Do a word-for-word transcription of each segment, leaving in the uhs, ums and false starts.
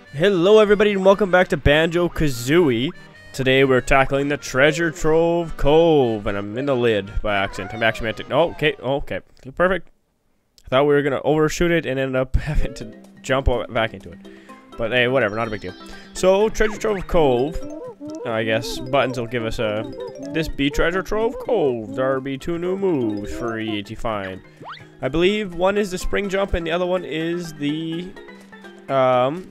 Hello everybody and welcome back to Banjo-Kazooie. Today we're tackling the Treasure Trove Cove, and I'm in the lid by accident. I'm actually meant to- oh, okay, oh, okay, perfect. I thought we were gonna overshoot it and ended up having to jump back into it. But hey, whatever, not a big deal. So, Treasure Trove Cove, I guess buttons will give us a, this be Treasure Trove Cove. There be two new moves for ye to find. I believe one is the spring jump and the other one is the, um...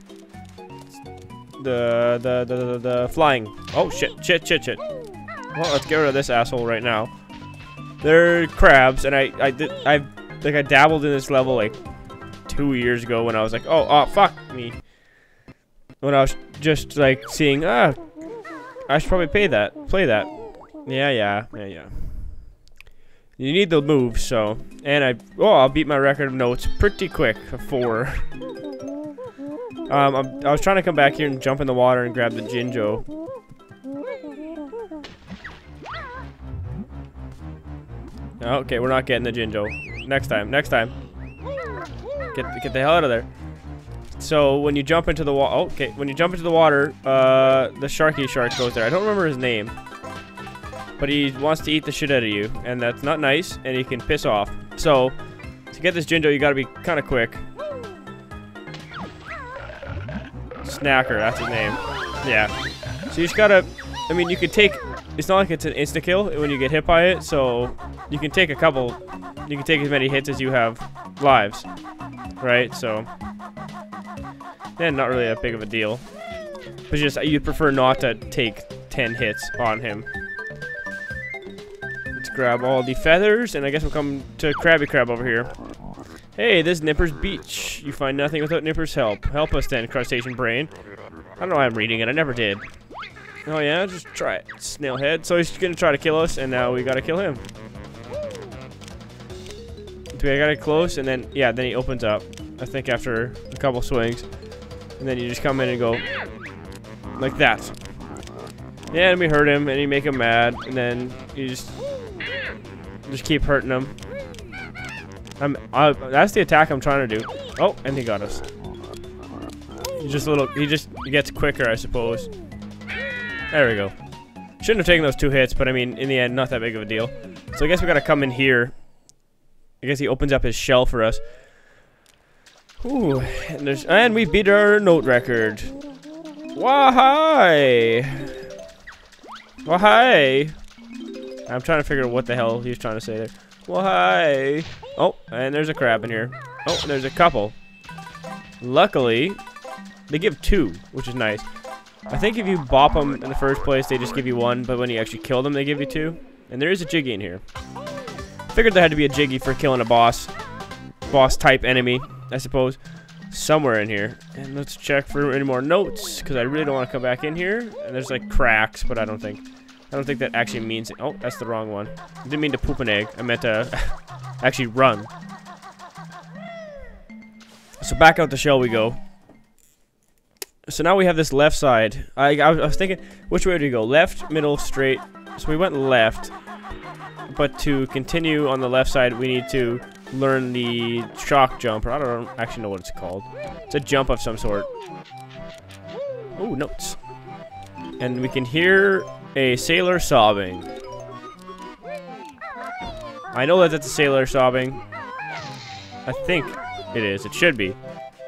The, the, the, the, the flying. Oh, shit, shit, shit, shit. Well, let's get rid of this asshole right now. They're crabs, and I, I did, I, like, I dabbled in this level, like, two years ago when I was like, oh, oh, fuck me. When I was just, like, seeing, ah, I should probably pay that, play that. Yeah, yeah, yeah, yeah. You need the moves, so, and I, oh, I'll beat my record of notes pretty quick, four. Um, I'm, I was trying to come back here and jump in the water and grab the Jinjo. Okay, we're not getting the Jinjo. Next time, next time. Get, get the hell out of there. So, when you jump into the water, oh, okay, when you jump into the water, uh, the Sharky Shark goes there. I don't remember his name. But he wants to eat the shit out of you, and that's not nice, and he can piss off. So, to get this Jinjo, you gotta be kind of quick. Snacker, that's his name. Yeah. So you just gotta, I mean, you can take, it's not like it's an insta-kill when you get hit by it, so you can take a couple, you can take as many hits as you have lives, right? So, then not really that big of a deal. But just, you prefer not to take ten hits on him. Let's grab all the feathers, and I guess we'll come to Krabby Crab over here. Hey, this is Nipper's Beach. You find nothing without Nipper's help. Help us then, Crustacean Brain. I don't know why I'm reading it. I never did. Oh yeah, just try it. Snailhead. So he's gonna try to kill us, and now we gotta kill him. So we got it close, and then, yeah, then he opens up. I think after a couple swings. And then you just come in and go like that. Yeah, and we hurt him, and you make him mad, and then you just, just keep hurting him. I'm, uh, that's the attack I'm trying to do. Oh, and he got us. He just a little, he just gets quicker, I suppose. There we go. Shouldn't have taken those two hits, but I mean, in the end, not that big of a deal. So I guess we gotta come in here. I guess he opens up his shell for us. Ooh, and there's, and we beat our note record. Why? Why? I'm trying to figure out what the hell he was trying to say there. Why? Oh, and there's a crab in here. Oh, and there's a couple. Luckily, they give two, which is nice. I think if you bop them in the first place, they just give you one, but when you actually kill them, they give you two. And there is a Jiggy in here. Figured there had to be a Jiggy for killing a boss. Boss-type enemy, I suppose. Somewhere in here. And let's check for any more notes, because I really don't want to come back in here. And there's like cracks, but I don't think... I don't think that actually means it. Oh, that's the wrong one. I didn't mean to poop an egg. I meant to actually run. So back out the shell we go. So now we have this left side. I, I was thinking, which way do we go? Left, middle, straight. So we went left. But to continue on the left side, we need to learn the shock jump. Or I don't actually know what it's called. It's a jump of some sort. Oh, notes. And we can hear a sailor sobbing. I know that that's a sailor sobbing. I think it is. It should be.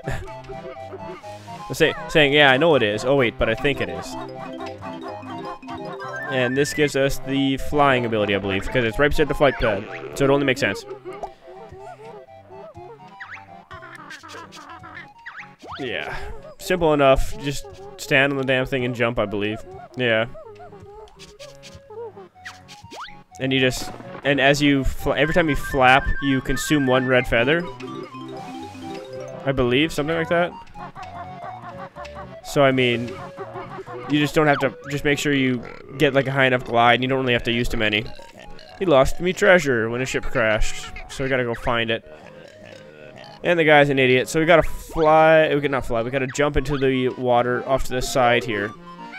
say, saying, yeah, I know it is. Oh, wait, but I think it is. And this gives us the flying ability, I believe, because it's right beside the flight pad. So it only makes sense. Yeah. Simple enough. Just stand on the damn thing and jump, I believe. Yeah. And you just, and as you, fl every time you flap, you consume one red feather. I believe, something like that. So, I mean, you just don't have to, just make sure you get like a high enough glide, and you don't really have to use too many. He lost me treasure when his ship crashed, so we gotta go find it. And the guy's an idiot, so we gotta fly, we can not fly, we gotta jump into the water off to the side here.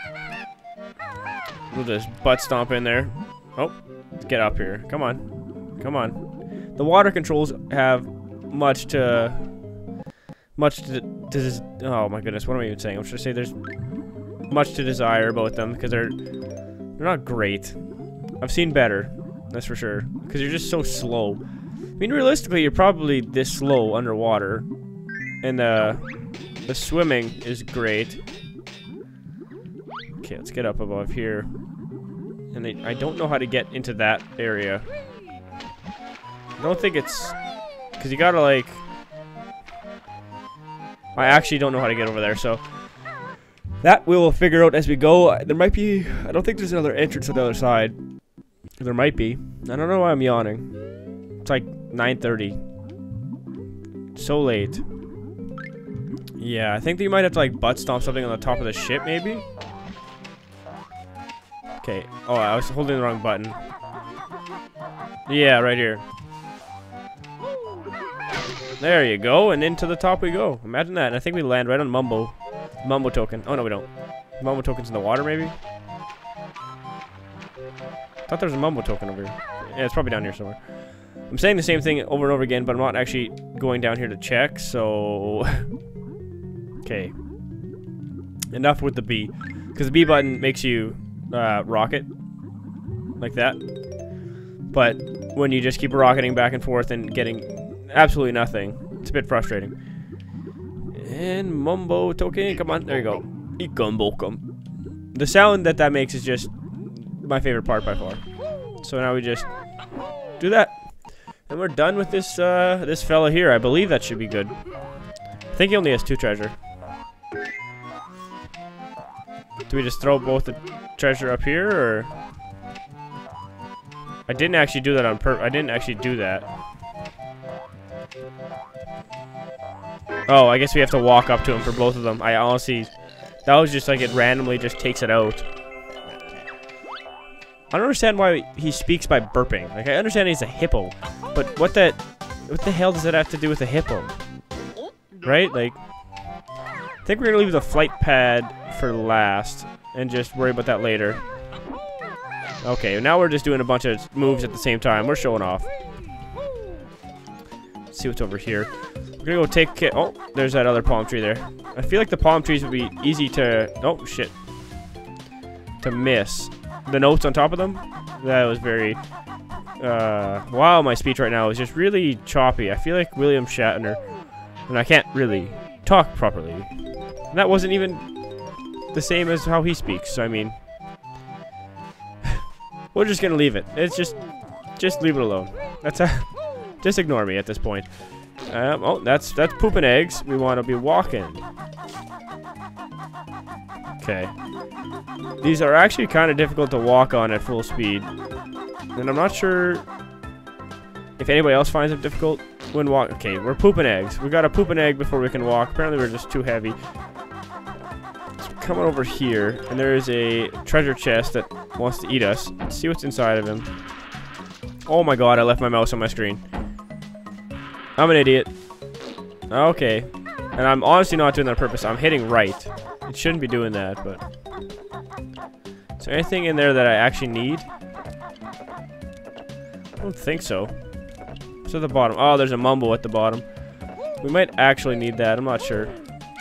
We'll just butt stomp in there. Oh. Get up here. Come on. Come on. The water controls have much to much to, to oh my goodness, what am I even saying? I'm trying to say there's much to desire about them because they're they're not great. I've seen better, that's for sure. Because you're just so slow. I mean, realistically, you're probably this slow underwater, and the the swimming is great. Okay, let's get up above here. And they, I don't know how to get into that area. I don't think it's because you gotta like. I actually don't know how to get over there, so that we will figure out as we go. There might be. I don't think there's another entrance on the other side. There might be. I don't know why I'm yawning. It's like nine thirty. So late. Yeah, I think that you might have to like butt stomp something on the top of the ship, maybe. Okay. Oh, I was holding the wrong button. Yeah, right here. There you go, and into the top we go. Imagine that. And I think we land right on Mumbo. Mumbo token. Oh, no, we don't. Mumbo token's in the water, maybe? I thought there was a Mumbo token over here. Yeah, it's probably down here somewhere. I'm saying the same thing over and over again, but I'm not actually going down here to check, so... Okay. Enough with the B. Because the B button makes you uh, rocket. Like that. But when you just keep rocketing back and forth and getting absolutely nothing, it's a bit frustrating. And Mumbo token, come on, there you go. Ikumbokum. The sound that that makes is just my favorite part by far. So now we just do that. And we're done with this uh, this fella here. I believe that should be good. I think he only has two treasure. Do we just throw both the treasure up here, or? I didn't actually do that on purpose. I didn't actually do that. Oh, I guess we have to walk up to him for both of them. I honestly, that was just like it randomly just takes it out. I don't understand why he speaks by burping. Like, I understand he's a hippo, but what that, what the hell does that have to do with a hippo? Right? Like, I think we're gonna leave the flight pad for last and just worry about that later. Okay, now we're just doing a bunch of moves at the same time. We're showing off. Let's see what's over here. We're gonna go take care. Oh, there's that other palm tree there. I feel like the palm trees would be easy to. Oh shit. To miss. The notes on top of them. That was very. Uh, wow, my speech right now is just really choppy. I feel like William Shatner, and I can't really talk properly. And that wasn't even the same as how he speaks. So I mean, we're just gonna leave it. It's just, just leave it alone. That's a. Just ignore me at this point. Um, oh, that's that's pooping eggs. We want to be walking. Okay. These are actually kind of difficult to walk on at full speed, and I'm not sure if anybody else finds them difficult when walk. Okay, we're pooping eggs. We got to poop an egg before we can walk. Apparently, we're just too heavy. So come on over here, and there is a treasure chest that wants to eat us. Let's see what's inside of him. Oh my god! I left my mouse on my screen. I'm an idiot. Okay. And I'm honestly not doing that on purpose. I'm hitting right. It shouldn't be doing that, but... Is there anything in there that I actually need? I don't think so. It's at the bottom. Oh, there's a mumbo at the bottom. We might actually need that. I'm not sure.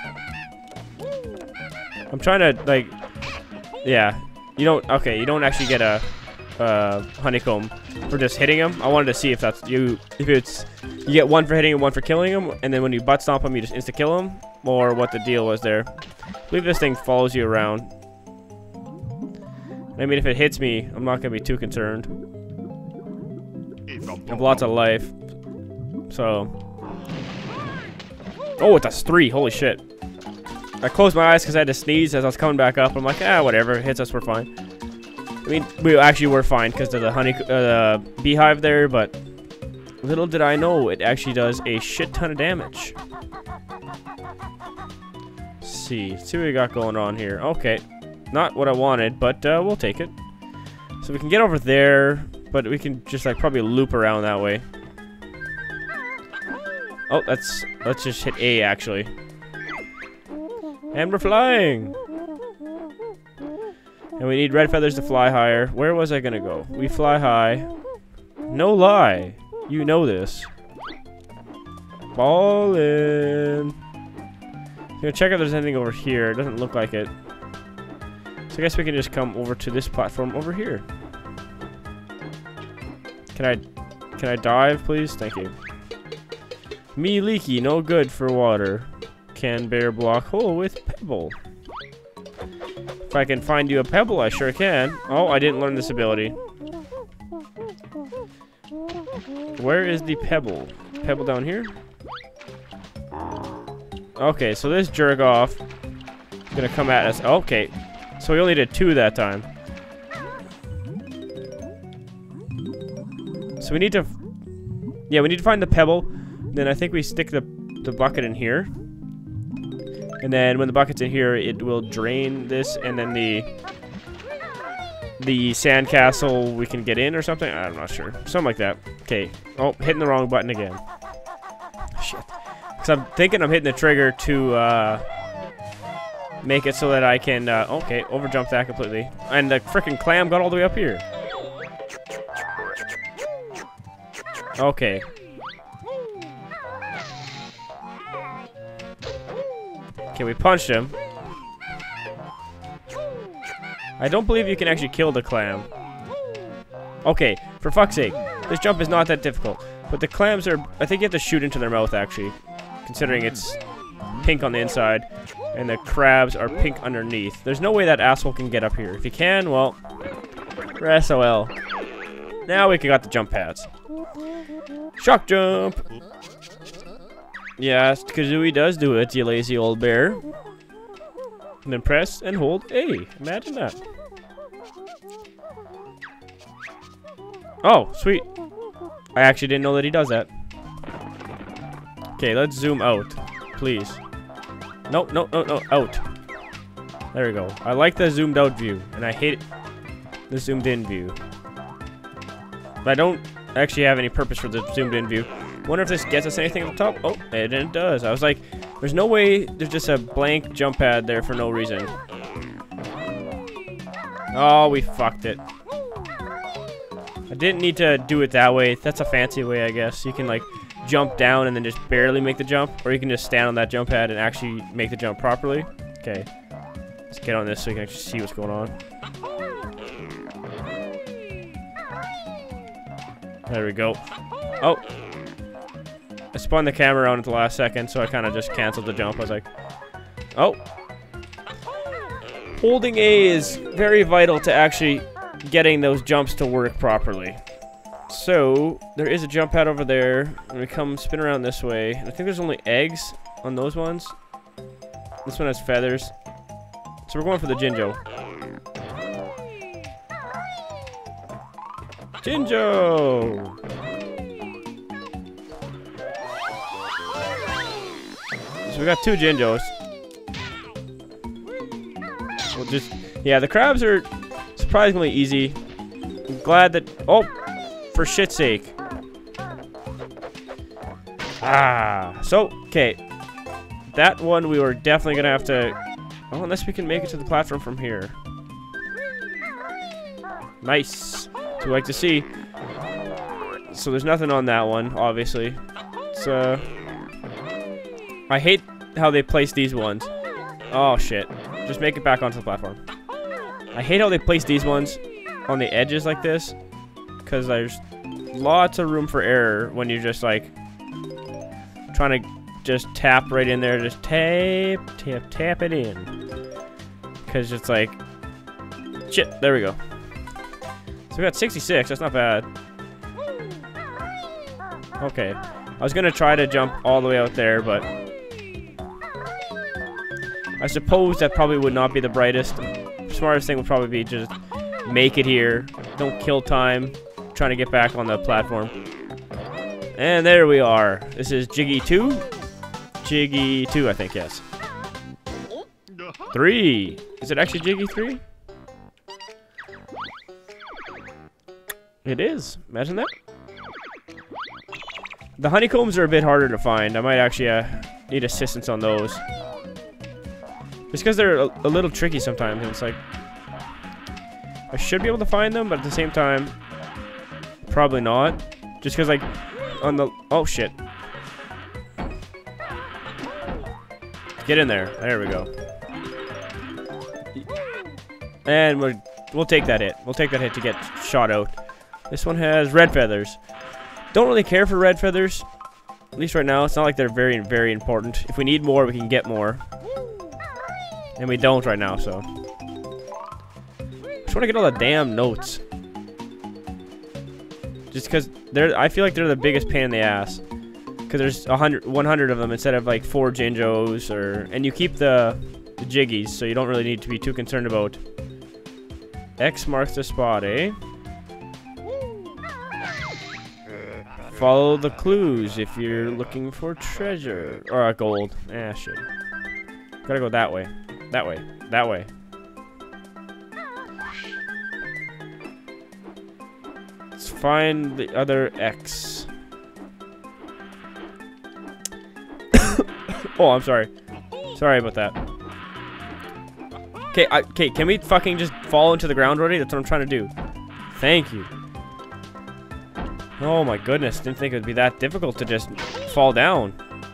I'm trying to, like... Yeah. You don't... Okay, you don't actually get a... Uh, honeycomb for just hitting him. I wanted to see if that's you. If it's you get one for hitting him, one for killing him, and then when you butt stomp him, you just insta kill him, or what the deal was there. I believe this thing follows you around. I mean, if it hits me, I'm not gonna be too concerned. I have lots of life, so. Oh, it does three. Holy shit! I closed my eyes because I had to sneeze as I was coming back up. I'm like, ah, whatever. It hits us, we're fine. I mean, we actually were fine because of the honey, uh, the beehive there, but little did I know it actually does a shit ton of damage. Let's see, let's see what we got going on here. Okay, not what I wanted, but uh, we'll take it. So we can get over there, but we can just like probably loop around that way. Oh, that's let's just hit A actually, and we're flying. And we need red feathers to fly higher. Where was I gonna go? We fly high. No lie. You know this. Ballin'. gonna check if there's anything over here. It doesn't look like it. So I guess we can just come over to this platform over here. Can I, can I dive, please? Thank you. Me leaky, no good for water. Can bear block hole with pebble. If I can find you a pebble, I sure can. Oh, I didn't learn this ability. Where is the pebble? Pebble down here? Okay, so this jerk off is gonna come at us. Okay, so we only did two that time. So we need to, yeah, we need to find the pebble. Then I think we stick the the bucket in here, and then when the bucket's in here, it will drain this, and then the the sandcastle we can get in or something. I'm not sure, something like that. Okay. Oh, hitting the wrong button again. Shit. Because I'm thinking I'm hitting the trigger to uh, make it so that I can. Uh, okay, overjump that completely, and the freaking clam got all the way up here. Okay. Okay, we punched him. I don't believe you can actually kill the clam. Okay, for fuck's sake. This jump is not that difficult. But the clams are... I think you have to shoot into their mouth, actually. Considering it's pink on the inside. And the crabs are pink underneath. There's no way that asshole can get up here. If he can, well... S O L. Now we got the jump pads. Shock jump! Yes, Kazooie does do it, you lazy old bear. And then press and hold A. Imagine that. Oh, sweet. I actually didn't know that he does that. Okay, let's zoom out, please. No, no, no, no, out. There we go. I like the zoomed out view, and I hate the zoomed in view. But I don't actually have any purpose for the zoomed in view. Wonder if this gets us anything at the top. Oh, and it does. I was like, there's no way there's just a blank jump pad there for no reason. Oh, we fucked it. I didn't need to do it that way. That's a fancy way, I guess. You can like jump down and then just barely make the jump, or you can just stand on that jump pad and actually make the jump properly. Okay, let's get on this so you can actually see what's going on. There we go. Oh. I spun the camera around at the last second, so I kind of just canceled the jump. I was like, oh. Holding A is very vital to actually getting those jumps to work properly. So, there is a jump pad over there, and we come spin around this way. I think there's only eggs on those ones. This one has feathers. So we're going for the Jinjo. Jinjo! So we got two Jinjos. We'll just... Yeah, the crabs are surprisingly easy. I'm glad that... Oh! For shit's sake. Ah! So, okay. That one we were definitely gonna have to... Oh, unless we can make it to the platform from here. Nice! So we like to see. So there's nothing on that one, obviously. It's, uh... I hate how they place these ones. Oh, shit. Just make it back onto the platform. I hate how they place these ones on the edges like this. Because there's lots of room for error when you're just, like, trying to just tap right in there. Just tap, tap, tap it in. Because it's like... Shit, there we go. So we got sixty-six. That's not bad. Okay. I was going to try to jump all the way out there, but... I suppose that probably would not be the brightest. The smartest thing would probably be just make it here. Don't kill time trying to get back on the platform. And there we are. This is Jiggy two. Jiggy two, I think, yes. Three. Is it actually Jiggy three? It is. Imagine that. The honeycombs are a bit harder to find. I might actually uh, need assistance on those. Just because they're a, a little tricky sometimes, and it's like... I should be able to find them, but at the same time... Probably not. Just because, like, on the... Oh, shit. Get in there. There we go. And we'll, we'll take that hit. We'll take that hit to get shot out. This one has red feathers. Don't really care for red feathers. At least right now. It's not like they're very, very important. If we need more, we can get more. And we don't right now, so. Just want to get all the damn notes. Just because they're, I feel like they're the biggest pain in the ass. Because there's a hundred, one hundred of them instead of like four Jinjos, or and you keep the, the Jiggies, so you don't really need to be too concerned about. X marks the spot, eh? Follow the clues if you're looking for treasure or uh, gold. Ah, shit. Gotta go that way, that way, that way. Let's find the other X. Oh, I'm sorry. Sorry about that. Okay, okay, can we fucking just fall into the ground already? That's what I'm trying to do. Thank you. Oh my goodness, didn't think it would be that difficult to just fall down.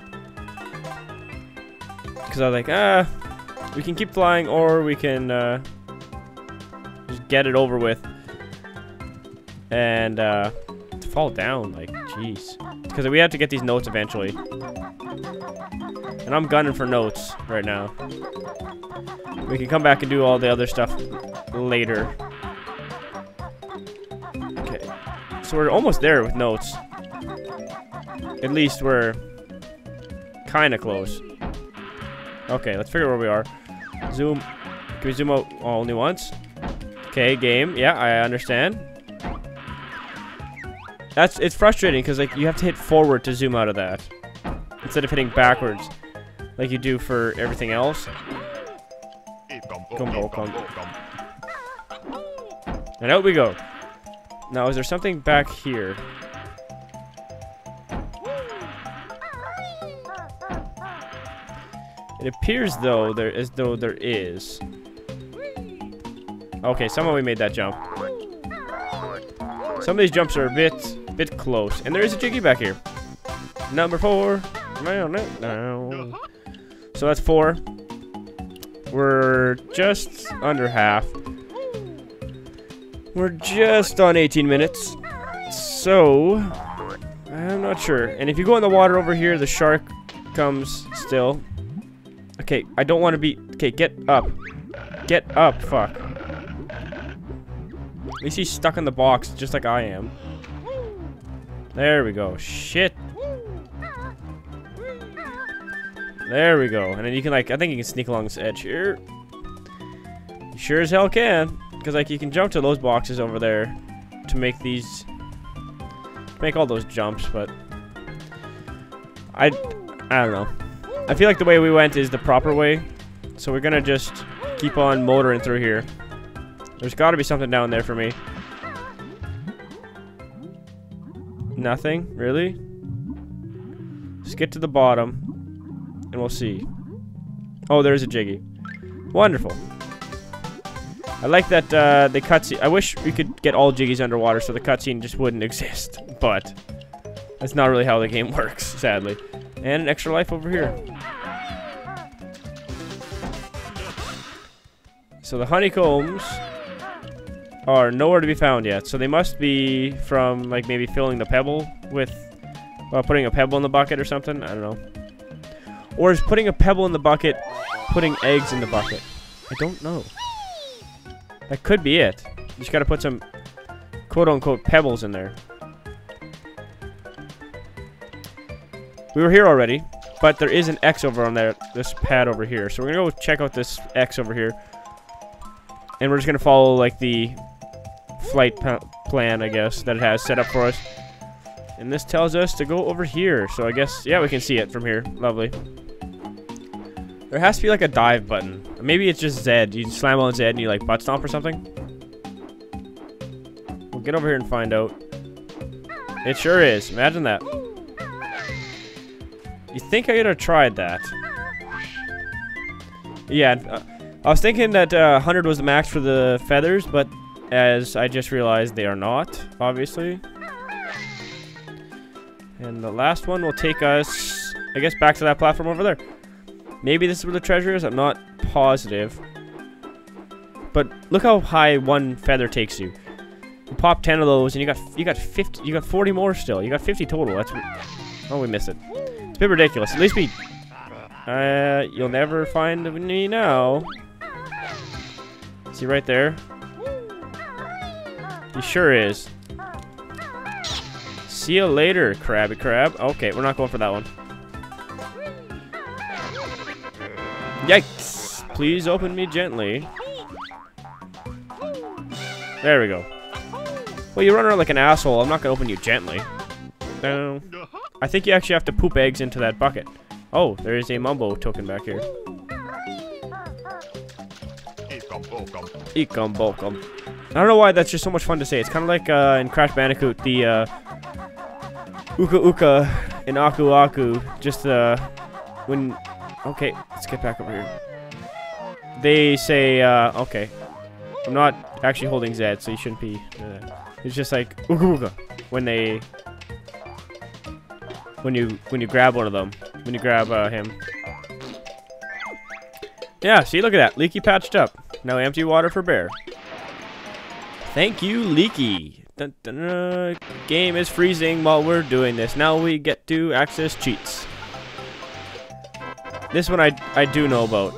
Because I was like, ah, we can keep flying or we can uh, just get it over with. And uh, fall down, like, jeez. Because we have to get these notes eventually. And I'm gunning for notes right now. We can come back and do all the other stuff later. Okay. So we're almost there with notes. At least we're kind of close. Okay, let's figure out where we are. Zoom. Can we zoom out oh, only once? Okay, game. Yeah, I understand. That's it's frustrating because like you have to hit forward to zoom out of that instead of hitting backwards like you do for everything else. Gumbo, gumbo. And out we go. Now, is there something back here? It appears though there as though there is. Okay, somehow we made that jump. Some of these jumps are a bit bit close. And there is a Jiggy back here. Number four. No, no, no. So that's four. We're just under half. We're just on eighteen minutes. So, I'm not sure. And if you go in the water over here, the shark comes still. Okay, I don't want to be... Okay, get up. Get up, fuck. At least he's stuck in the box, just like I am. There we go. Shit. There we go. And then you can, like, I think you can sneak along this edge here. You sure as hell can. Because, like, you can jump to those boxes over there to make these... To make all those jumps, but... I... I don't know. I feel like the way we went is the proper way. So we're gonna just keep on motoring through here. There's gotta be something down there for me. Nothing? Really? Let's get to the bottom. And we'll see. Oh, there's a Jiggy. Wonderful. I like that uh, the cutscene. I wish we could get all Jiggies underwater so the cutscene just wouldn't exist. But that's not really how the game works, sadly. And an extra life over here. So the honeycombs are nowhere to be found yet. So they must be from, like, maybe filling the pebble with... Well, putting a pebble in the bucket or something. I don't know. Or is putting a pebble in the bucket putting eggs in the bucket? I don't know. That could be it. You just gotta put some quote-unquote pebbles in there. We were here already, but there is an X over on there, this pad over here. So we're gonna go check out this X over here. And we're just gonna follow, like, the flight plan, I guess, that it has set up for us. And this tells us to go over here. So I guess, yeah, we can see it from here. Lovely. There has to be, like, a dive button. Maybe it's just Z. You slam on Z and you, like, butt stomp or something. We'll get over here and find out. It sure is. Imagine that. You think I could have tried that? Yeah, uh, I was thinking that uh, one hundred was the max for the feathers, but as I just realized, they are not, obviously. And the last one will take us, I guess, back to that platform over there. Maybe this is where the treasure is. I'm not positive. But look how high one feather takes you. You pop ten of those, and you got you got fifty. You got forty more still. You got fifty total. That's oh, we missed it. It's a bit ridiculous. At least we. Uh, you'll never find me now. See right there? He sure is. See you later, Krabby Crab. Okay, we're not going for that one. Yikes! Please open me gently. There we go. Well, you run around like an asshole. I'm not gonna open you gently. No. I think you actually have to poop eggs into that bucket. Oh, there is a Mumbo token back here. Eekum bokum. I don't know why that's just so much fun to say. It's kind of like uh, in Crash Bandicoot, the uh, Uka Uka in Aku Aku. Just uh, when. Okay, let's get back over here. They say, uh, okay. I'm not actually holding Z, so you shouldn't be. Uh, it's just like Uka Uka when they. When you when you grab one of them, when you grab uh, him. Yeah, see, look at that, Leaky patched up. Now empty water for Bear. Thank you, Leaky. Dun, dun, dun. Game is freezing while we're doing this. Now we get to access cheats. This one I I do know about.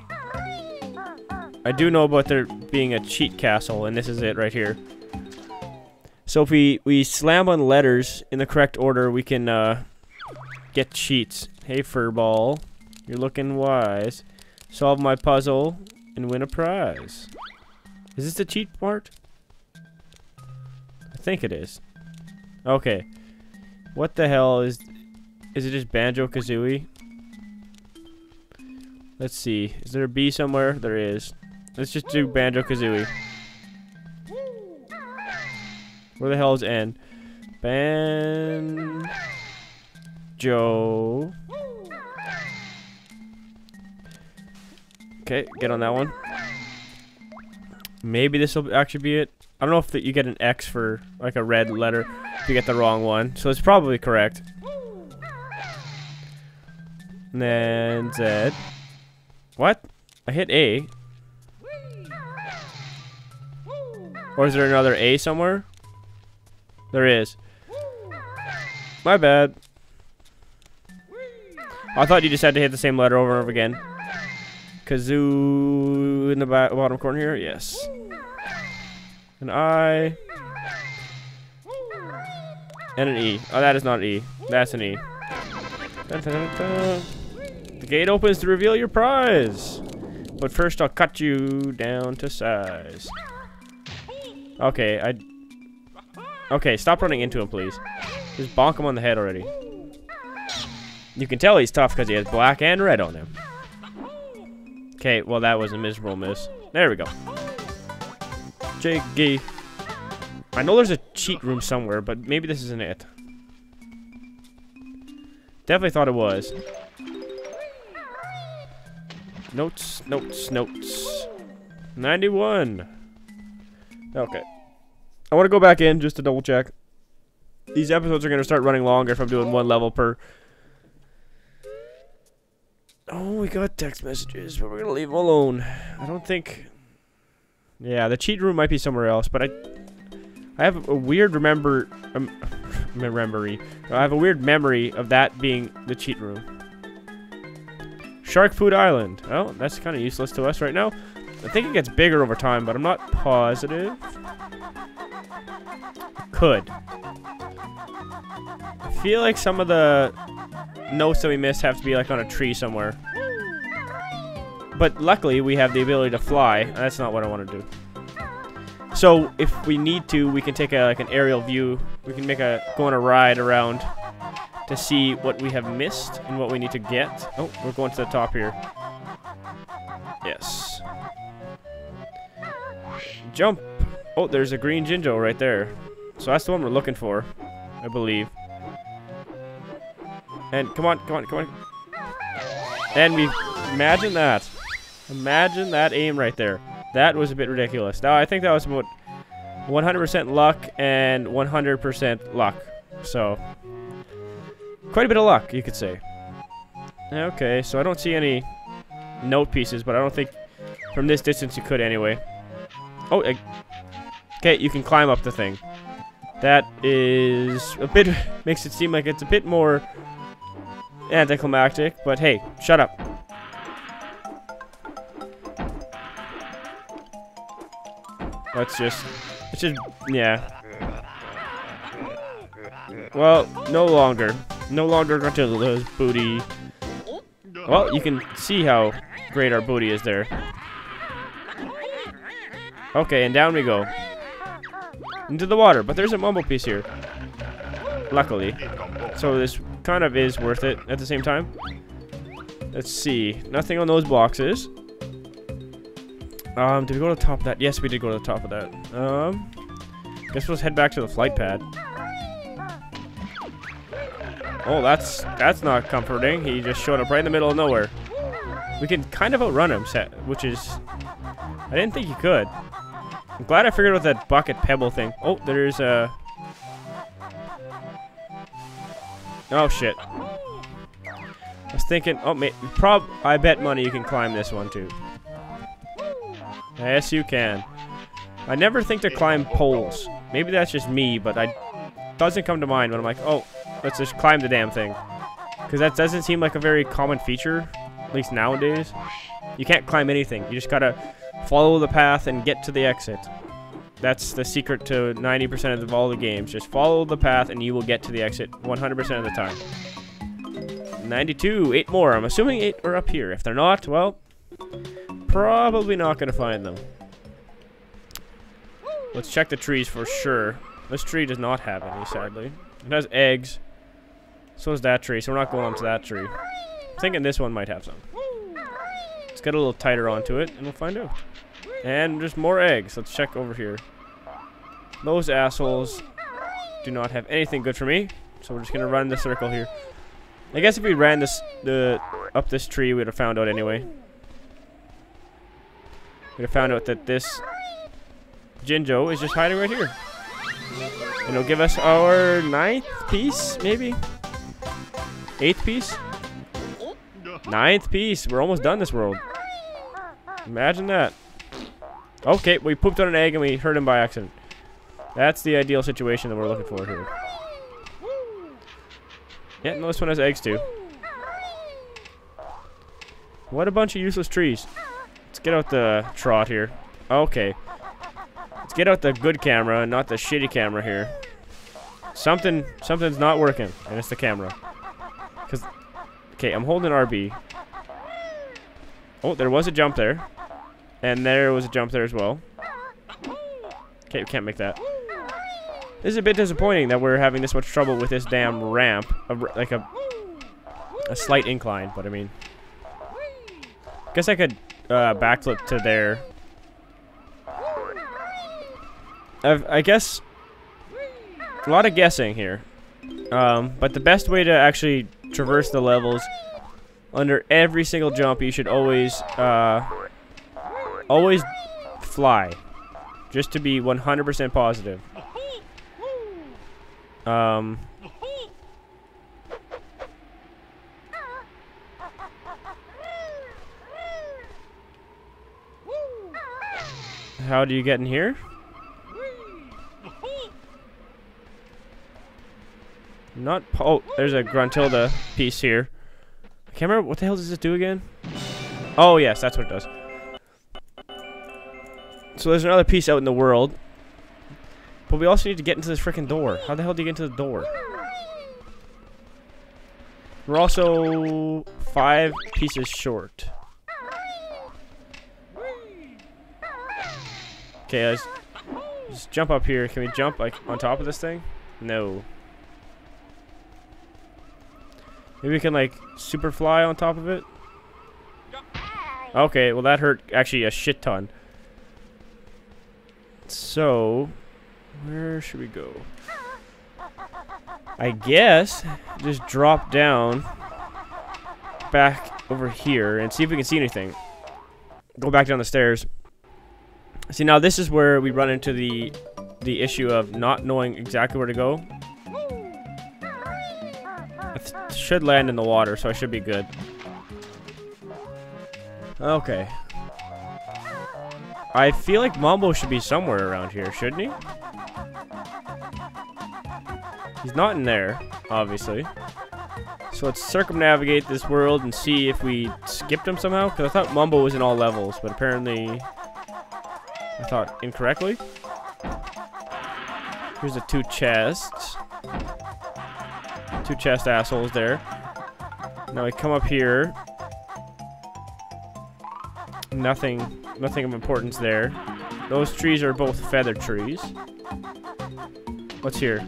I do know about there being a cheat castle, and this is it right here. So if we, we slam on letters in the correct order, we can uh, get cheats. Hey, Furball, you're looking wise. Solve my puzzle and win a prize. Is this the cheat part? I think it is. Okay. What the hell is... Is it just Banjo-Kazooie? Let's see. Is there a B somewhere? There is. Let's just do Banjo-Kazooie. Where the hell is N? Banjo. Okay, get on that one. Maybe this will actually be it. I don't know if that you get an X for like a red letter if you get the wrong one. So it's probably correct. And then Z. What? I hit A. Or is there another A somewhere? There is. My bad. I thought you just had to hit the same letter over and over again. Kazoo in the bottom corner here? Yes. An I. And an E. Oh, that is not an E. That's an E. Dun, dun, dun, dun. The gate opens to reveal your prize. But first I'll cut you down to size. Okay, I... Okay, stop running into him, please. Just bonk him on the head already. You can tell he's tough because he has black and red on him. Okay, well that was a miserable miss. There we go. Jiggy. I know there's a cheat room somewhere, but maybe this isn't it. Definitely thought it was. Notes, notes, notes. ninety-one. Okay. I want to go back in just to double check. These episodes are going to start running longer if I'm doing one level per. Oh, we got text messages, but we're going to leave them alone. I don't think... Yeah, the cheat room might be somewhere else, but I... I have a weird remember... Um, memory. I have a weird memory of that being the cheat room. Shark Food Island. Oh, that's kind of useless to us right now. I think it gets bigger over time, but I'm not positive. Could. I feel like some of the notes that we missed have to be like on a tree somewhere. But luckily we have the ability to fly. That's not what I want to do. So if we need to, we can take a, like an aerial view. We can make a go on a ride around to see what we have missed and what we need to get. Oh, we're going to the top here. Yes. Jump. Oh, there's a green Jinjo right there. So that's the one we're looking for, I believe. And come on, come on, come on. And we imagine that. Imagine that aim right there. That was a bit ridiculous. Now I think that was about one hundred percent luck and one hundred percent luck. So quite a bit of luck, you could say. Okay, so I don't see any note pieces, but I don't think from this distance you could anyway. Oh, I, okay, you can climb up the thing. That is a bit, makes it seem like it's a bit more anticlimactic, but hey, shut up. Let's just, let's just, yeah. Well, no longer. No longer Gruntilda's booty. Well, you can see how great our booty is there. Okay, and down we go. Into the water, but there's a mumble piece here. Luckily. So this kind of is worth it at the same time. Let's see. Nothing on those boxes. Um, did we go to the top of that? Yes, we did go to the top of that. Um, guess we'll head back to the flight pad. Oh, that's that's not comforting. He just showed up right in the middle of nowhere. We can kind of outrun him, which is... I didn't think you could. I'm glad I figured out that bucket pebble thing. Oh, there's a... Oh, shit. I was thinking... Oh, mate, prob I bet money you can climb this one, too. Yes, you can. I never think to climb poles. Maybe that's just me, but I... doesn't come to mind when I'm like, oh, let's just climb the damn thing. Because that doesn't seem like a very common feature, at least nowadays. You can't climb anything. You just gotta follow the path and get to the exit. That's the secret to ninety percent of all the games. Just follow the path and you will get to the exit one hundred percent of the time. ninety-two, eight more. I'm assuming eight are up here. If they're not, well, probably not gonna find them. Let's check the trees for sure. This tree does not have any, sadly. It has eggs. So does that tree, so we're not going onto that tree. I'm thinking this one might have some. Let's get a little tighter onto it, and we'll find out. And there's more eggs. Let's check over here. Those assholes do not have anything good for me, so we're just gonna run the circle here. I guess if we ran this the up this tree, we'd have found out anyway. We'd have found out that this Jinjo is just hiding right here. And it'll give us our ninth piece, maybe? Eighth piece? Ninth piece. We're almost done this world. Imagine that. Okay, we pooped on an egg and we hurt him by accident. That's the ideal situation that we're looking for here. Yeah, no, this one has eggs too. What a bunch of useless trees. Let's get out the trot here. Okay. Let's get out the good camera and not the shitty camera here. Something, something's not working, and it's the camera. Cause, okay, I'm holding R B. Oh, there was a jump there, and there was a jump there as well. Okay, we can't make that. This is a bit disappointing that we're having this much trouble with this damn ramp, a, like a a slight incline. But I mean, guess I could uh, backflip to there. I've, I guess a lot of guessing here, um, but the best way to actually traverse the levels under every single jump, you should always uh, always fly, just to be one hundred percent positive. Um, how do you get in here? Not oh, there's a Gruntilda piece here. I can't remember what the hell does this do again. Oh yes, that's what it does. So there's another piece out in the world, but we also need to get into this freaking door. How the hell do you get into the door? We're also five pieces short. Okay, let's just jump up here. Can we jump like on top of this thing? No. Maybe we can like super fly on top of it. Okay, well that hurt actually a shit ton. So, where should we go? I guess just drop down back over here and see if we can see anything. Go back down the stairs. See, now this is where we run into the the issue of not knowing exactly where to go. I should land in the water, so I should be good. Okay. I feel like Mumbo should be somewhere around here, shouldn't he? He's not in there, obviously. So let's circumnavigate this world and see if we skipped him somehow. Because I thought Mumbo was in all levels, but apparently I thought incorrectly. Here's the two chests. Two chest assholes there. Now we come up here. Nothing, nothing of importance there. Those trees are both feather trees. What's here?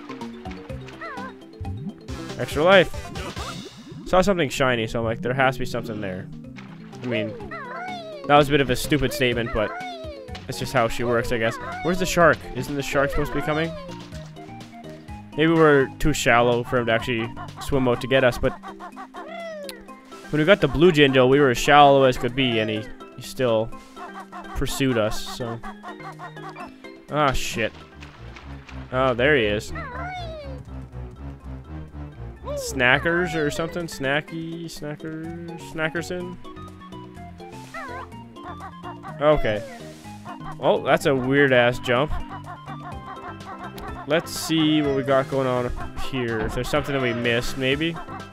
Extra life. Saw something shiny, so I'm like, there has to be something there. I mean, that was a bit of a stupid statement, but it's just how she works, I guess. Where's the shark? Isn't the shark supposed to be coming? Maybe we're too shallow for him to actually swim out to get us, but when we got the blue Jinjo, we were as shallow as could be, and he, he still pursued us, so. Ah, shit. Oh, there he is. Snackers or something? Snacky? Snackers? Snackerson? Okay. Oh, that's a weird-ass jump. Let's see what we got going on up here. If there's something that we missed, maybe.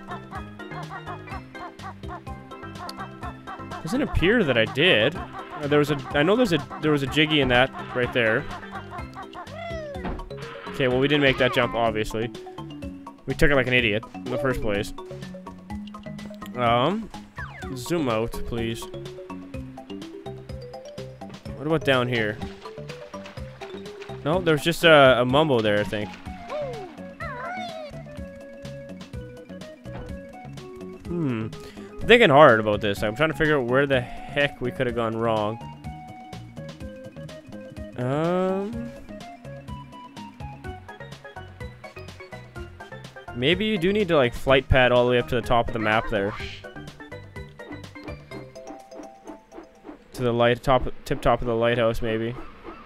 Doesn't appear that I did. Uh, there was a. I know there's a. There was a Jiggy in that right there. Okay, well we didn't make that jump, obviously. We took it like an idiot in the first place. Um, zoom out, please. What about down here? No, there's just a, a Mumbo there, I think. Hmm. I'm thinking hard about this. I'm trying to figure out where the heck we could have gone wrong. Um... Maybe you do need to, like, flight pad all the way up to the top of the map there. To the light top, tip top of the lighthouse, maybe.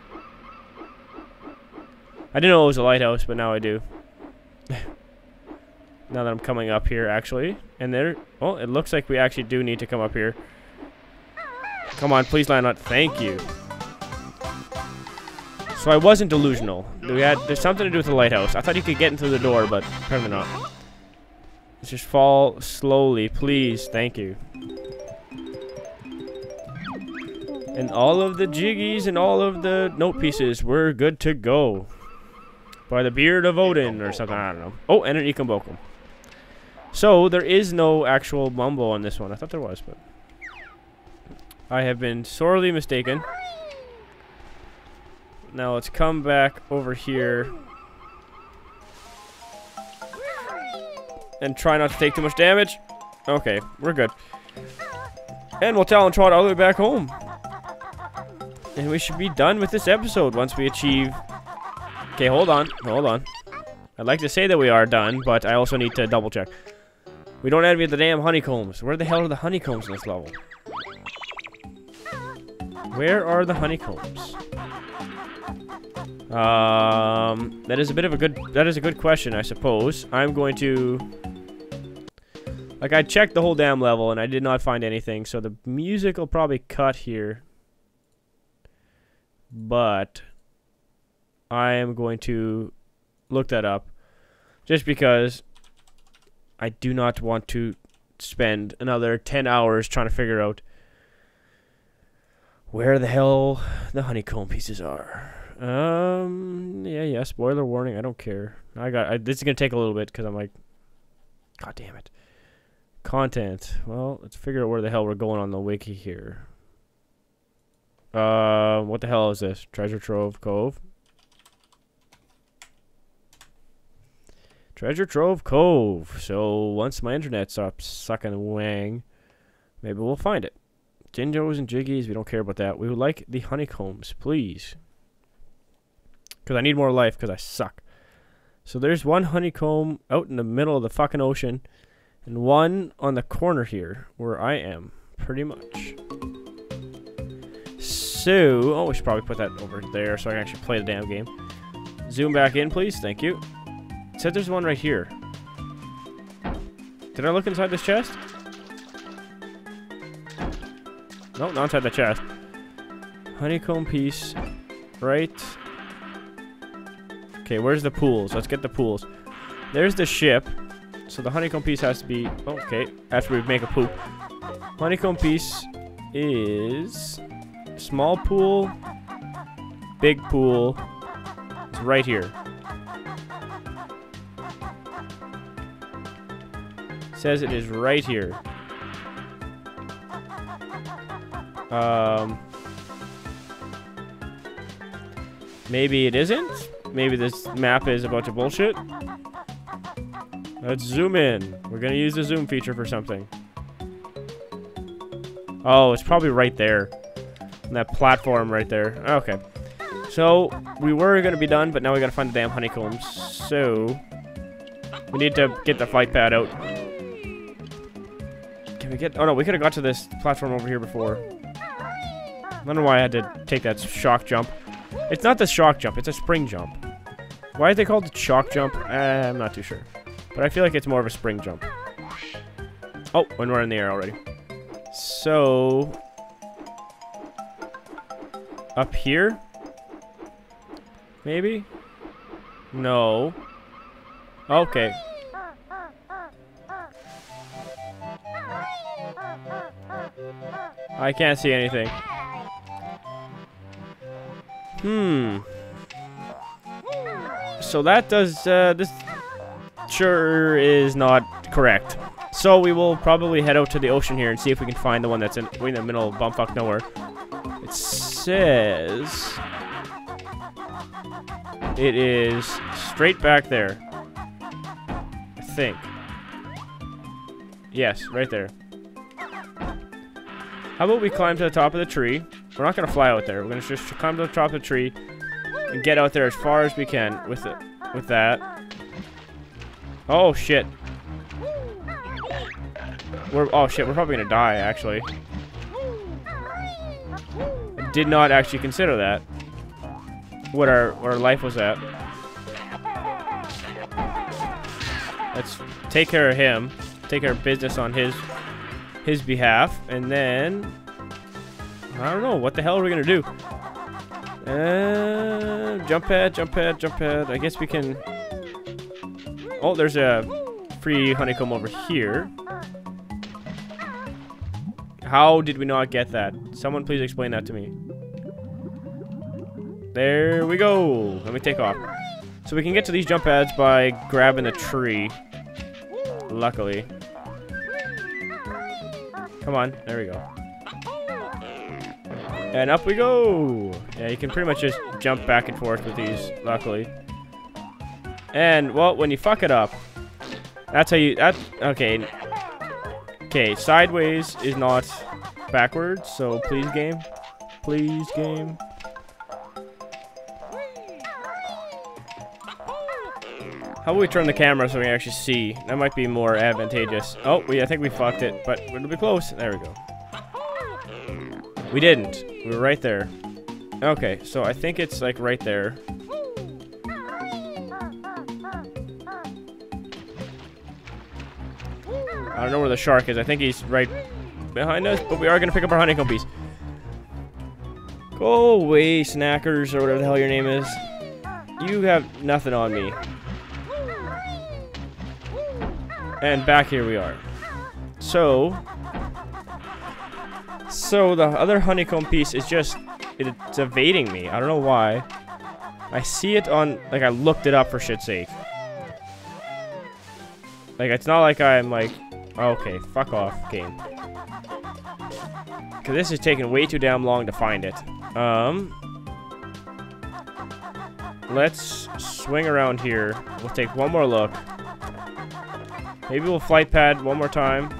I didn't know it was a lighthouse, but now I do. Now that I'm coming up here, actually. And there... Oh, it looks like we actually do need to come up here. Come on, please land on... Thank you. So I wasn't delusional. We had... There's something to do with the lighthouse. I thought you could get into the door, but apparently not. Let's just fall slowly, please. Thank you. And all of the jiggies and all of the note pieces were good to go. By the beard of Odin or something, I don't know. Oh, and an Ikambokum. So, there is no actual Mumbo on this one. I thought there was, but... I have been sorely mistaken. Now, let's come back over here. And try not to take too much damage. Okay, we're good. And we'll Talon Trot all the way back home. And we should be done with this episode once we achieve... Okay, hold on. Hold on. I'd like to say that we are done, but I also need to double check. We don't have any of the damn honeycombs. Where the hell are the honeycombs in this level? Where are the honeycombs? Um, that is a bit of a good... That is a good question, I suppose. I'm going to... Like, I checked the whole damn level, and I did not find anything, so the music will probably cut here. But... I am going to look that up just because I do not want to spend another ten hours trying to figure out where the hell the honeycomb pieces are. Um, yeah, yeah, spoiler warning, I don't care. I got, I, this is going to take a little bit because I'm like, god damn it. Content. Well, let's figure out where the hell we're going on the wiki here. Uh, what the hell is this? Treasure Trove Cove? Treasure Trove Cove. So once my internet stops sucking wang, maybe we'll find it. Jinjos and Jiggies, we don't care about that. We would like the honeycombs, please. Because I need more life because I suck. So there's one honeycomb out in the middle of the fucking ocean. And one on the corner here where I am, pretty much. So, oh, we should probably put that over there so I can actually play the damn game. Zoom back in, please. Thank you. It said there's one right here. Did I look inside this chest? Nope, not inside the chest. Honeycomb piece. Right. Okay, where's the pools? Let's get the pools. There's the ship. So the honeycomb piece has to be... Okay, after we make a poop. Honeycomb piece is... Small pool. Big pool. It's right here. It says it is right here. Um... Maybe it isn't? Maybe this map is a bunch of bullshit? Let's zoom in. We're gonna use the zoom feature for something. Oh, it's probably right there. On that platform right there. Okay. So, we were gonna be done, but now we gotta find the damn honeycombs. So, we need to get the flight pad out. Can we get... Oh no, we could've got to this platform over here before. I don't know why I had to take that shock jump. It's not the shock jump, it's a spring jump. Why are they called the shock jump? Uh, I'm not too sure. But I feel like it's more of a spring jump. Oh, when we're in the air already. So... Up here? Maybe? No. Okay. I can't see anything. Hmm. So that does, uh, this sure is not correct. So we will probably head out to the ocean here and see if we can find the one that's in, in the middle of bumfuck nowhere. It says... It is straight back there. I think. Yes, right there. How about we climb to the top of the tree? We're not gonna fly out there. We're gonna just climb to the top of the tree and get out there as far as we can with it. With that. Oh shit. We're oh shit. We're probably gonna die. Actually, I did not actually consider that. What our what our life was at. Let's take care of him. Take care of business on his his behalf, and then. I don't know. What the hell are we gonna do? Uh, jump pad, jump pad, jump pad. I guess we can... Oh, there's a free honeycomb over here. How did we not get that? Someone please explain that to me. There we go. Let me take off. So we can get to these jump pads by grabbing the tree. Luckily. Come on. There we go. And up we go! Yeah, you can pretty much just jump back and forth with these, luckily. And, well, when you fuck it up, that's how you, that, okay. Okay, sideways is not backwards, so please game. Please game. How about we turn the camera so we can actually see? That might be more advantageous. Oh, we, I think we fucked it, but it'll be close. There we go. We didn't. We were right there. Okay, so I think it's like right there. I don't know where the shark is. I think he's right behind us, but we are going to pick up our honeycomb piece. Go away, snackers, or whatever the hell your name is. You have nothing on me. And back here we are. So... So the other honeycomb piece is just, it's evading me. I don't know why. I see it on, like I looked it up for shit's sake. Like it's not like I'm like, okay, fuck off, game. Cause this is taking way too damn long to find it. Um, let's swing around here. We'll take one more look. Maybe we'll flight pad one more time.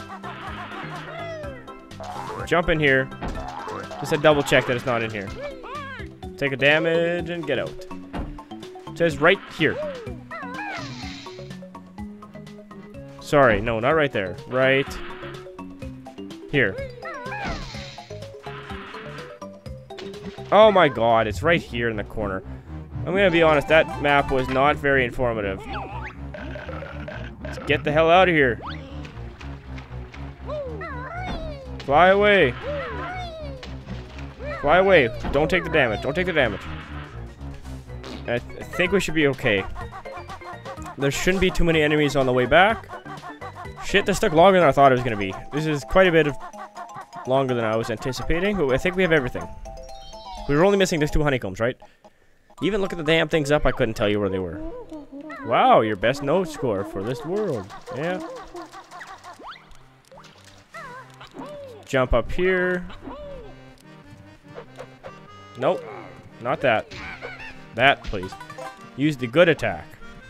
Jump in here. Just to double check that it's not in here. Take a damage and get out. It says right here. Sorry, no, not right there. Right here. Oh my god, it's right here in the corner. I'm gonna be honest, that map was not very informative. Let's get the hell out of here. Fly away. Fly away. Don't take the damage. Don't take the damage. I, th I think we should be okay. There shouldn't be too many enemies on the way back. Shit, this took longer than I thought it was going to be. This is quite a bit of longer than I was anticipating, but I think we have everything. We were only missing those two honeycombs, right? Even looking the damn things up, I couldn't tell you where they were. Wow, your best note score for this world. Yeah. Jump up here. Nope. Not that. That, please. Use the good attack.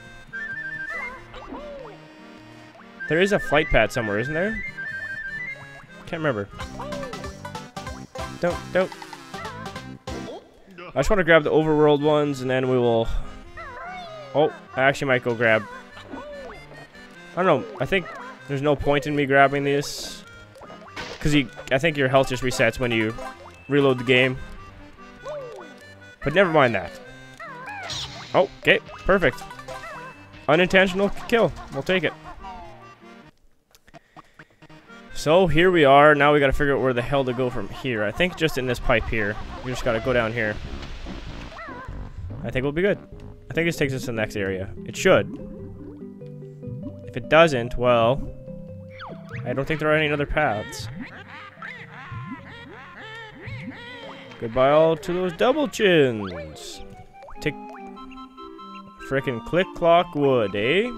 There is a flight pad somewhere, isn't there? Can't remember. Don't, don't. I just want to grab the overworld ones, and then we will... Oh, I actually might go grab... I don't know. I think there's no point in me grabbing this. Because you, I think your health just resets when you reload the game. But never mind that. Oh, okay. Perfect. Unintentional kill. We'll take it. So here we are. Now we gotta figure out where the hell to go from here. I think just in this pipe here. We just gotta go down here. I think we'll be good. I think this takes us to the next area. It should. If it doesn't, well... I don't think there are any other paths. Goodbye all to those double chins. Tick. Frickin' click clock wood, eh?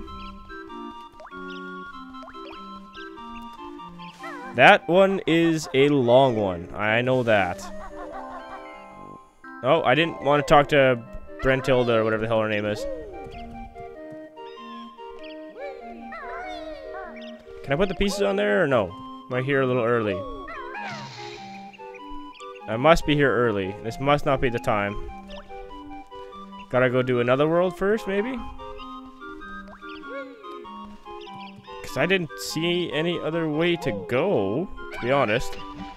That one is a long one. I know that. Oh, I didn't want to talk to Brentilda or whatever the hell her name is. Can I put the pieces on there or no? Am I here a little early? I must be here early. This must not be the time. Gotta go do another world first, maybe? Because I didn't see any other way to go, to be honest.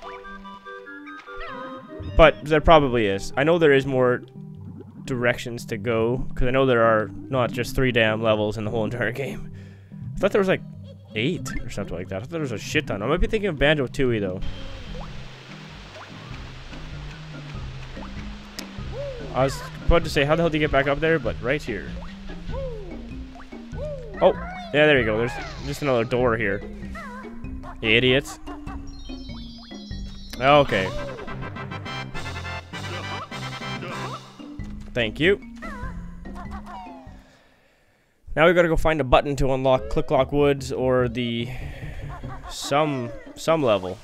But there probably is. I know there is more directions to go, because I know there are not just three damn levels in the whole entire game. I thought there was like eight or something like that. I thought there was a shit ton. I might be thinking of Banjo-Kazooie though. I was about to say, how the hell do you get back up there? But right here. Oh, yeah, there you go. There's just another door here. Idiots. Okay. Thank you. Now we gotta go find a button to unlock Click Clock Woods or the some some level.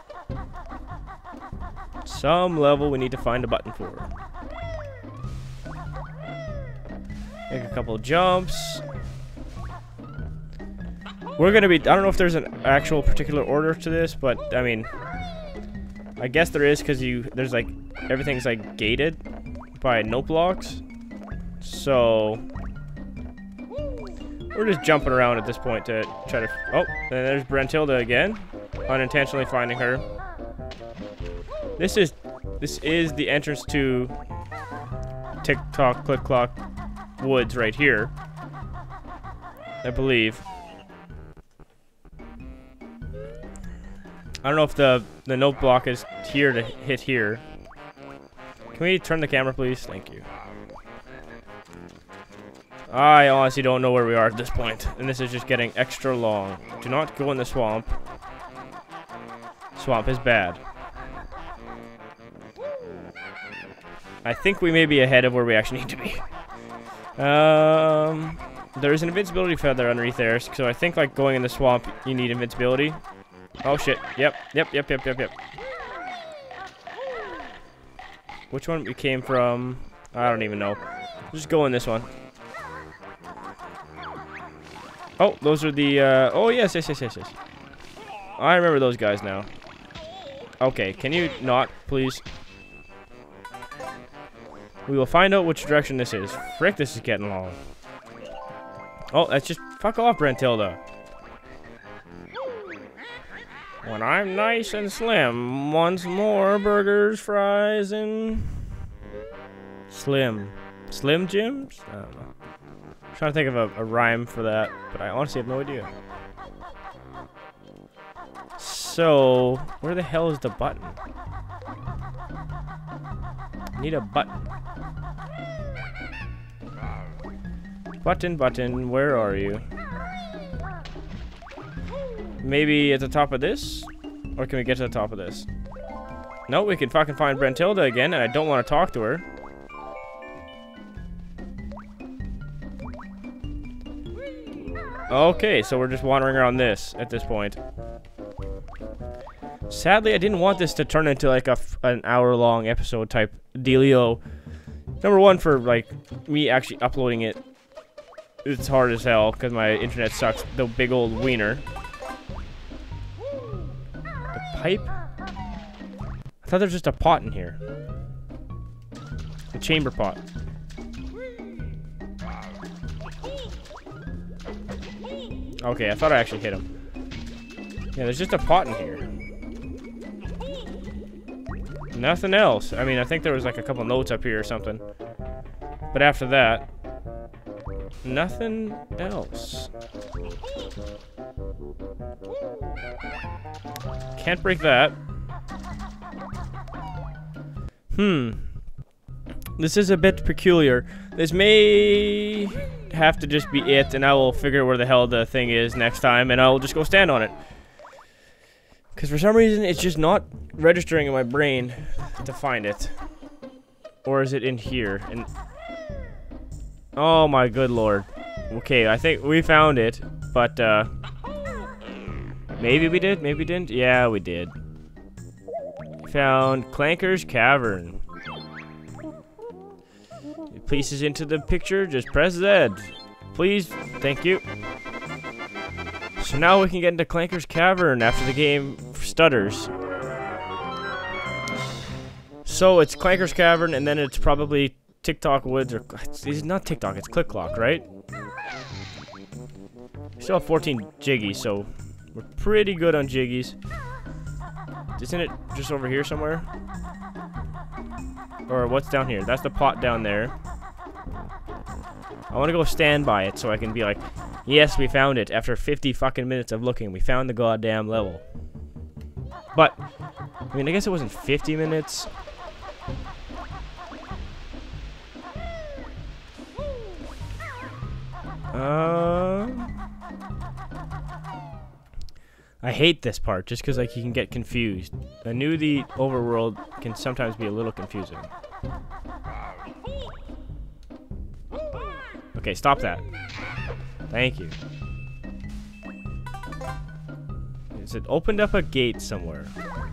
Some level we need to find a button for. Make a couple jumps. We're gonna be, I don't know if there's an actual particular order to this, but I mean, I guess there is, because you, there's like, everything's like gated by note blocks. So, we're just jumping around at this point to try to, oh, and there's Brentilda again. Unintentionally finding her. This is, this is the entrance to Tick-Tock, Click-Clock Woods right here, I believe. I don't know if the the note block is here to hit here. Can we turn the camera, please? Thank you. I honestly don't know where we are at this point, and this is just getting extra long. Do not go in the swamp. Swamp is bad. I think we may be ahead of where we actually need to be. Um, there's an invincibility feather underneath there, so I think like going in the swamp, you need invincibility. Oh shit! Yep, yep, yep, yep, yep, yep. Which one we came from? I don't even know. Just go in this one. Oh, those are the. Uh, oh yes, yes, yes, yes, yes. I remember those guys now. Okay, can you not, please? We will find out which direction this is. Frick, this is getting long. Oh, that's just... Fuck off, Brentilda. When I'm nice and slim, once more burgers, fries, and... Slim. Slim Jims? I don't know. I'm trying to think of a, a rhyme for that, but I honestly have no idea. So, where the hell is the button? I need a button. Button, button, where are you? Maybe at the top of this? Or can we get to the top of this? No, we can fucking find Brentilda again, and I don't want to talk to her. Okay, so we're just wandering around this at this point. Sadly, I didn't want this to turn into like a f an hour-long episode type dealio. Number one, for like me actually uploading it, it's hard as hell because my internet sucks. The big old wiener. The pipe? I thought there was just a pot in here. A chamber pot. Okay, I thought I actually hit him. Yeah, there's just a pot in here. Nothing else. I mean, I think there was like a couple notes up here or something. But after that, nothing else. Can't break that. Hmm. This is a bit peculiar. This may have to just be it, and I will figure where the hell the thing is next time, and I will just go stand on it. Because for some reason, it's just not registering in my brain to find it. Or is it in here? And oh my good lord. Okay, I think we found it, but uh, maybe we did, maybe we didn't. Yeah, we did. Found Clanker's Cavern. It places into the picture, just press Z. Please, thank you. So now we can get into Clanker's Cavern after the game stutters. So it's Clanker's Cavern, and then it's probably TikTok Woods, or it's not TikTok, it's Click Clock, right? We still have fourteen jiggies, so we're pretty good on jiggies. Isn't it just over here somewhere? Or what's down here? That's the pot down there. I want to go stand by it so I can be like, yes, we found it. After fifty fucking minutes of looking, we found the goddamn level. But, I mean, I guess it wasn't fifty minutes. Uh, I hate this part just because like you can get confused. I knew the overworld can sometimes be a little confusing. Okay, stop that. Thank you. Is it opened up a gate somewhere?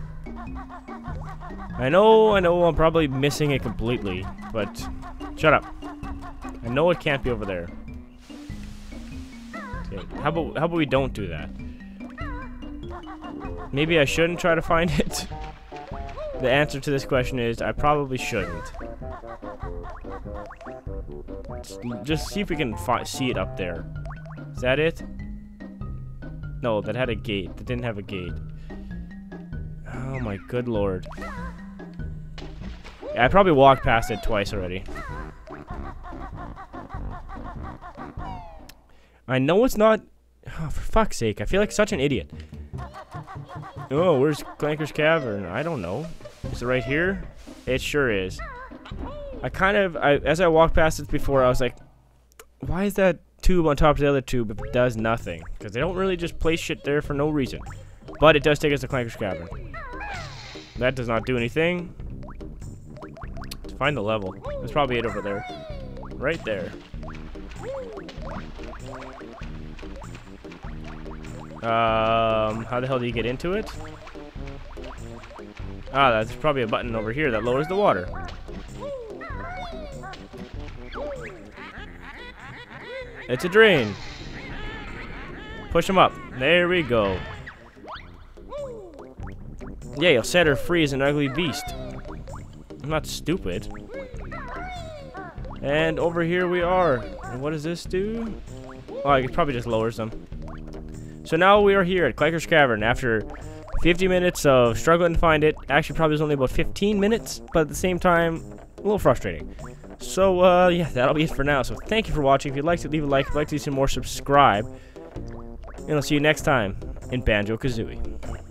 I know, I know I'm probably missing it completely, but shut up. I know it can't be over there. Okay, how about how about we don't do that? Maybe I shouldn't try to find it. The answer to this question is I probably shouldn't. Just see if we can fi see it up there. Is that it? No, that had a gate. That didn't have a gate. Oh my good lord. Yeah, I probably walked past it twice already. I know it's not... Oh, for fuck's sake. I feel like such an idiot. Oh, where's Clanker's Cavern? I don't know. Is it right here? It sure is. I kind of... I, as I walked past it before, I was like, why is that tube on top of the other tube if it does nothing? Because they don't really just place shit there for no reason. But it does take us to Clanker's Cavern. That does not do anything. Let's find the level. That's probably it over there. Right there. Um, how the hell do you get into it? Ah, that's probably a button over here that lowers the water. It's a drain. Push him up. There we go. Yeah, you'll set her free as an ugly beast. I'm not stupid. And over here we are. And what does this do? Oh, it probably just lowers them. So now we are here at Clanker's Cavern after fifty minutes of struggling to find it. Actually, probably was only about fifteen minutes, but at the same time, a little frustrating. So, uh, yeah, that'll be it for now. So thank you for watching. If you'd like to leave a like, if you'd like to see some more, subscribe. And I'll see you next time in Banjo-Kazooie.